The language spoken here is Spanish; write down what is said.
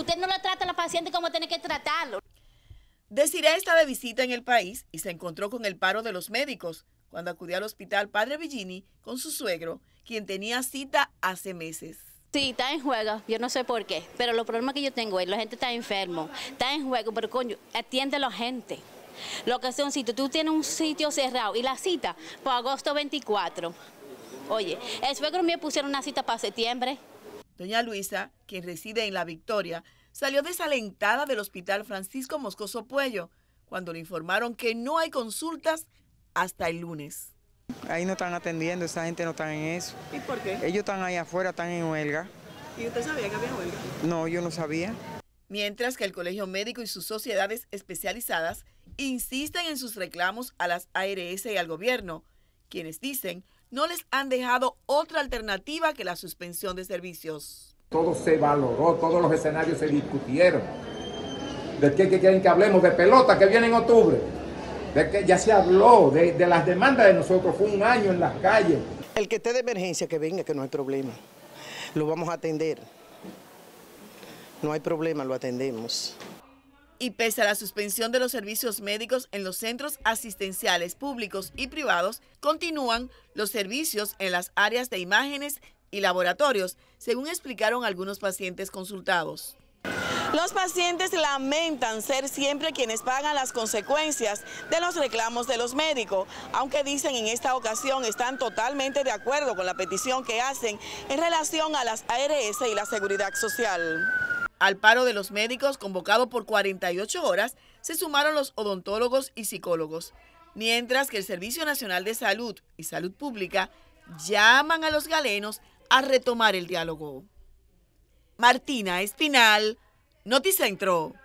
Usted no lo trata a la paciente como tiene que tratarlo. Desiree está de visita en el país y se encontró con el paro de los médicos cuando acudió al hospital Padre Villini con su suegro, quien tenía cita hace meses. Sí, está en juego, yo no sé por qué, pero los problemas que yo tengo es, la gente está enfermo, está en juego, pero coño, atiende a la gente. Lo que sea un sitio, tú tienes un sitio cerrado y la cita para agosto 24. Oye, el suegro mío pusieron una cita para septiembre. Doña Luisa, quien reside en La Victoria, salió desalentada del hospital Francisco Moscoso Puello cuando le informaron que no hay consultas hasta el lunes. Ahí no están atendiendo, esa gente no está en eso. ¿Y por qué? Ellos están ahí afuera, están en huelga. ¿Y usted sabía que había huelga? No, yo no sabía. Mientras que el Colegio Médico y sus sociedades especializadas insisten en sus reclamos a las ARS y al gobierno, quienes dicen no les han dejado otra alternativa que la suspensión de servicios. Todo se valoró, todos los escenarios se discutieron. ¿De qué quieren que hablemos? De pelota que viene en octubre. De que ya se habló de las demandas de nosotros, fue un año en las calles. El que esté de emergencia, que venga, que no hay problema. Lo vamos a atender. No hay problema, lo atendemos. Y pese a la suspensión de los servicios médicos en los centros asistenciales públicos y privados, continúan los servicios en las áreas de imágenes y laboratorios, según explicaron algunos pacientes consultados. Los pacientes lamentan ser siempre quienes pagan las consecuencias de los reclamos de los médicos, aunque dicen en esta ocasión están totalmente de acuerdo con la petición que hacen en relación a las ARS y la seguridad social. Al paro de los médicos, convocado por 48 horas, se sumaron los odontólogos y psicólogos, mientras que el Servicio Nacional de Salud y Salud Pública llaman a los galenos a retomar el diálogo. Martina Espinal, Noticentro.